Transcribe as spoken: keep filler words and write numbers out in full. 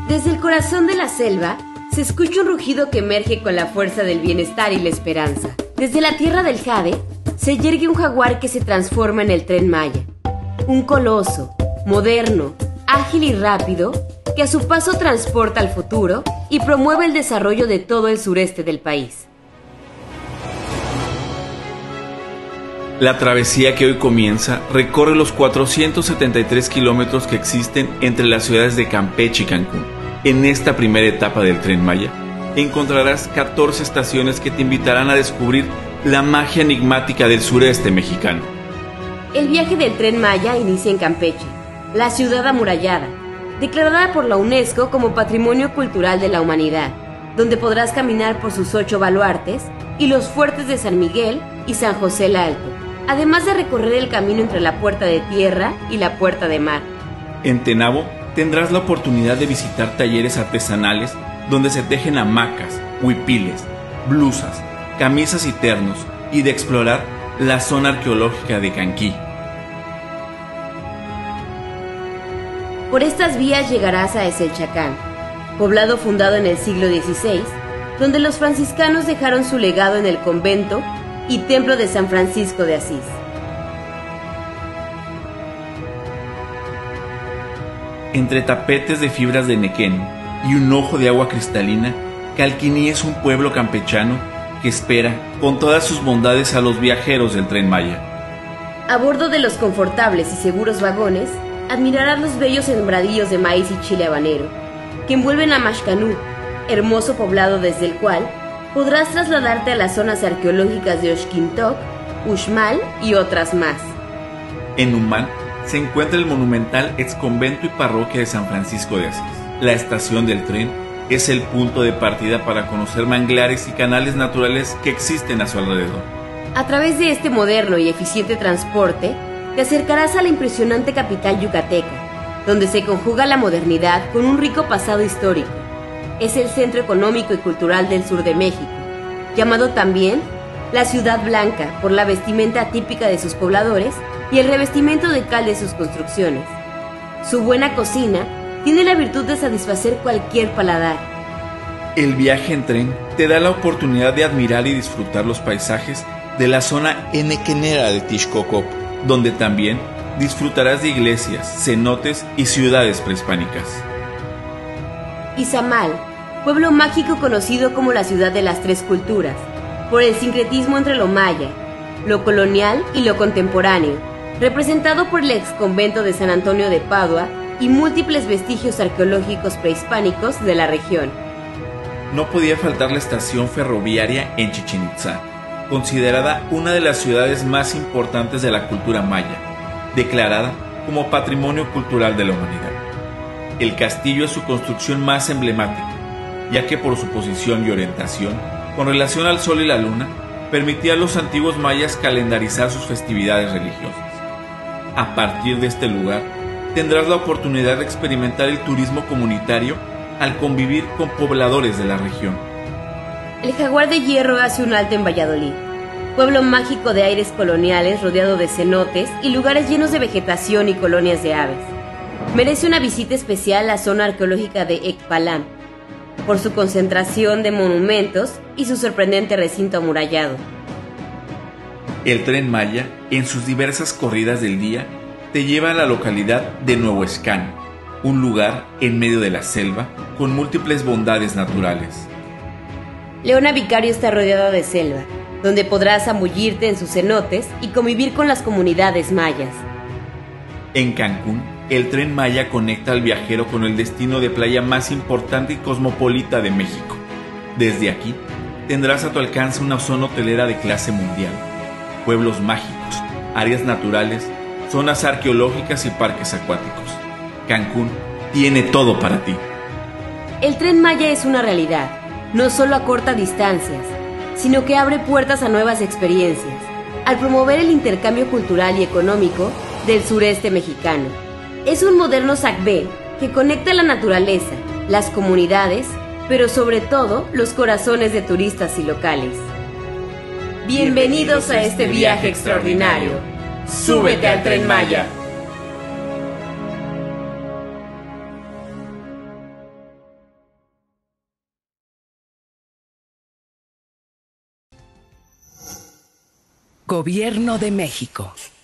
Desde el corazón de la selva se escucha un rugido que emerge con la fuerza del bienestar y la esperanza. Desde la tierra del jade se yergue un jaguar que se transforma en el Tren Maya. Un coloso, moderno, ágil y rápido, que a su paso transporta al futuro y promueve el desarrollo de todo el sureste del país. La travesía que hoy comienza recorre los cuatrocientos setenta y tres kilómetros que existen entre las ciudades de Campeche y Cancún. En esta primera etapa del Tren Maya encontrarás catorce estaciones que te invitarán a descubrir la magia enigmática del sureste mexicano. El viaje del Tren Maya inicia en Campeche, la ciudad amurallada, declarada por la UNESCO como Patrimonio Cultural de la Humanidad, donde podrás caminar por sus ocho baluartes y los fuertes de San Miguel y San José el Alto, además de recorrer el camino entre la Puerta de Tierra y la Puerta de Mar. En Tenabo tendrás la oportunidad de visitar talleres artesanales donde se tejen hamacas, huipiles, blusas, camisas y ternos, y de explorar la zona arqueológica de Canquí. Por estas vías llegarás a Eselchacán, poblado fundado en el siglo dieciséis, donde los franciscanos dejaron su legado en el convento y templo de San Francisco de Asís. Entre tapetes de fibras de nequén y un ojo de agua cristalina, Calquiní es un pueblo campechano que espera con todas sus bondades a los viajeros del Tren Maya. A bordo de los confortables y seguros vagones, admirarás los bellos sembradíos de maíz y chile habanero, que envuelven a Maxcanú, hermoso poblado desde el cual podrás trasladarte a las zonas arqueológicas de Oxquintoc, Uxmal y otras más. En Umán se encuentra el monumental exconvento y parroquia de San Francisco de Asís. La estación del tren es el punto de partida para conocer manglares y canales naturales que existen a su alrededor. A través de este moderno y eficiente transporte, te acercarás a la impresionante capital yucateca, donde se conjuga la modernidad con un rico pasado histórico. Es el centro económico y cultural del sur de México, llamado también la Ciudad Blanca por la vestimenta típica de sus pobladores y el revestimiento de cal de sus construcciones. Su buena cocina tiene la virtud de satisfacer cualquier paladar. El viaje en tren te da la oportunidad de admirar y disfrutar los paisajes de la zona enequenera de Tixcocop, donde también disfrutarás de iglesias, cenotes y ciudades prehispánicas. Izamal, pueblo mágico conocido como la ciudad de las tres culturas, por el sincretismo entre lo maya, lo colonial y lo contemporáneo, representado por el exconvento de San Antonio de Padua y múltiples vestigios arqueológicos prehispánicos de la región. No podía faltar la estación ferroviaria en Chichén Itzá, considerada una de las ciudades más importantes de la cultura maya, declarada como Patrimonio Cultural de la Humanidad. El castillo es su construcción más emblemática, ya que por su posición y orientación, con relación al sol y la luna, permitía a los antiguos mayas calendarizar sus festividades religiosas. A partir de este lugar, tendrás la oportunidad de experimentar el turismo comunitario al convivir con pobladores de la región. El Jaguar de Hierro hace un alto en Valladolid, pueblo mágico de aires coloniales rodeado de cenotes y lugares llenos de vegetación y colonias de aves. Merece una visita especial la zona arqueológica de Ecpalán, por su concentración de monumentos y su sorprendente recinto amurallado. El Tren Maya, en sus diversas corridas del día, te lleva a la localidad de Nuevo Escán, un lugar en medio de la selva con múltiples bondades naturales. Leona Vicario está rodeada de selva, donde podrás zambullirte en sus cenotes y convivir con las comunidades mayas. En Cancún, el Tren Maya conecta al viajero con el destino de playa más importante y cosmopolita de México. Desde aquí, tendrás a tu alcance una zona hotelera de clase mundial, pueblos mágicos, áreas naturales, zonas arqueológicas y parques acuáticos. Cancún tiene todo para ti. El Tren Maya es una realidad, no solo acorta distancias, sino que abre puertas a nuevas experiencias, al promover el intercambio cultural y económico del sureste mexicano. Es un moderno Sacbé que conecta la naturaleza, las comunidades, pero sobre todo los corazones de turistas y locales. Bienvenidos a este viaje extraordinario. Súbete al Tren Maya. Gobierno de México.